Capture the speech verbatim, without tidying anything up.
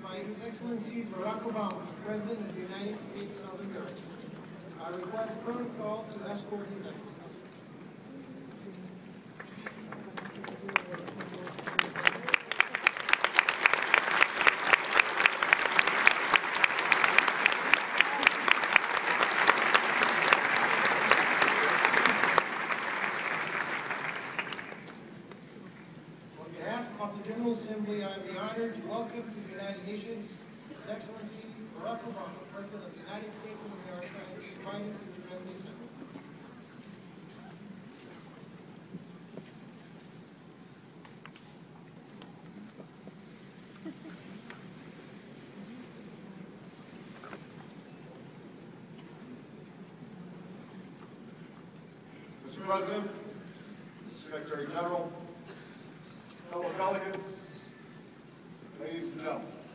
by His Excellency Barack Obama, President of the United States of America. I request protocol to escort His Excellency. Of the General Assembly, I am the honored to welcome to the United Nations His Excellency Barack Obama, President of the United States of America, and to invite him to address the Assembly. Mister President, Mister Secretary General, fellow delegates, ladies and gentlemen.